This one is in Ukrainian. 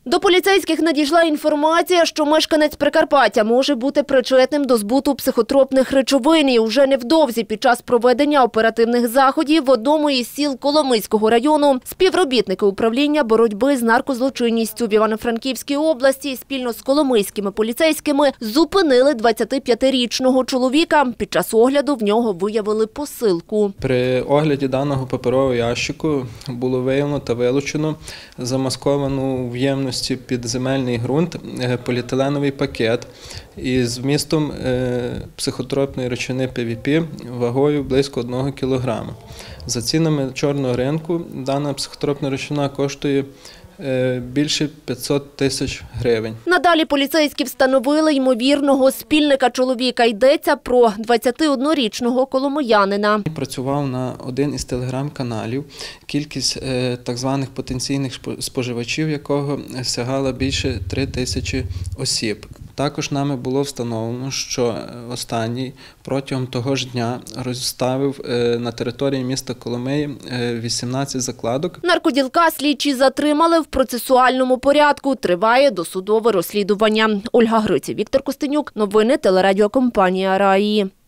До поліцейських надійшла інформація, що мешканець Прикарпаття може бути причетним до збуту психотропних речовин. І вже невдовзі під час проведення оперативних заходів в одному із сіл Коломийського району співробітники управління боротьби з наркозлочинністю в Івано-Франківській області спільно з коломийськими поліцейськими зупинили 25-річного чоловіка. Під час огляду в нього виявили посилку. При огляді даного паперового ящику було виявлено та вилучено замасковану в ємності під земельний ґрунт поліетиленовий пакет із вмістом психотропної речовини ПВП вагою близько 1 кг. За цінами чорного ринку дана психотропна речовина коштує більше 500 тисяч гривень. Надалі поліцейські встановили ймовірного спільника чоловіка. Йдеться про 21-річного коломиянина. Працював на один із телеграм-каналів, кількість так званих потенційних споживачів якого сягала більше 3000 осіб. Також нами було встановлено, що останній протягом того ж дня розставив на території міста Коломиї 18 закладок. Наркоділка слідчі затримали в процесуальному порядку. Триває досудове розслідування. Ольга Гриців, Віктор Костенюк. Новини телерадіокомпанія «Раї».